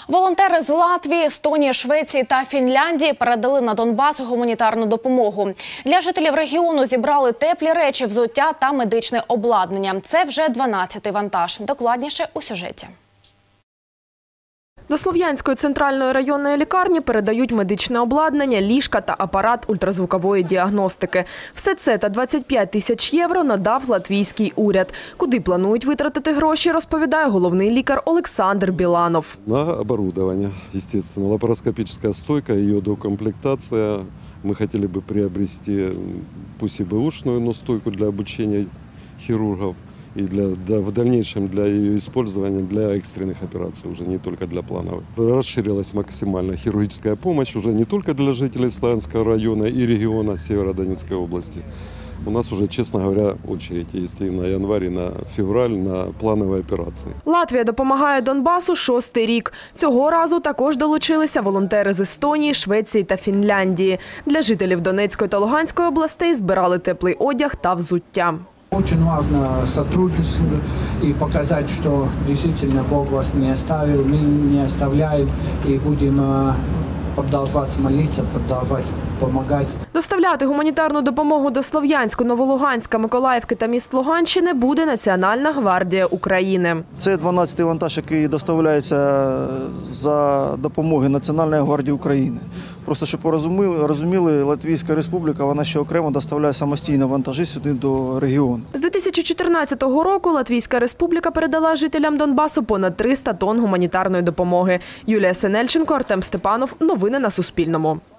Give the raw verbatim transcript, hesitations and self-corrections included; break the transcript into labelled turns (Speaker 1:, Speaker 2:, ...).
Speaker 1: Волонтери з Латвії, Естонії, Швеції та Фінляндії передали на Донбас гуманітарну допомогу. Для жителів регіону зібрали теплі речі, взуття та медичне обладнання. Це вже дванадцятий вантаж. Докладніше у сюжеті.
Speaker 2: До Слов'янської центральної районної лікарні передають медичне обладнання, ліжка та апарат ультразвукової діагностики. Все це та двадцять п'ять тисяч євро надав латвійський уряд. Куди планують витратити гроші, розповідає головний лікар Олександр Біланов.
Speaker 3: На оборудование, естественно, лапароскопическая стойка, ее докомплектация. Мы хотели бы приобрести, пусть и бэушную, но стойку для обучения хирургов. И для, да, в дальнейшем для ее использования для экстренных операций, уже не только для плановых. Расширилась максимально хирургическая помощь уже не только для жителей Славянского района и региона Северодонецкой области. У нас уже, честно говоря, очередь есть и на январь, и на февраль на плановые операции.
Speaker 2: Латвія допомагає Донбасу шостий рік. Цього разу також долучилися волонтери з Естонії, Швеції та Фінляндії. Для жителів Донецької та Луганської областей збирали теплий одяг та взуття.
Speaker 4: Очень важно сотрудничать и показать, что действительно Бог вас не оставил, мы не оставляем и будем продолжать молиться, продолжать допомагати.
Speaker 2: Доставляти гуманітарну допомогу до Слов'янську, Новолуганська, Миколаївки та міст Луганщини буде Національна гвардія України.
Speaker 5: Це дванадцятий вантаж, який доставляється за допомоги Національної гвардії України. Просто, щоб ви розуміли, Латвійська республіка, вона ще окремо доставляє самостійно вантажі сюди до регіону.
Speaker 2: З дві тисячі чотирнадцятого року Латвійська республіка передала жителям Донбасу понад триста тонн гуманітарної допомоги. Юлія Сенельченко, Артем Степанов. Новини на Суспільному.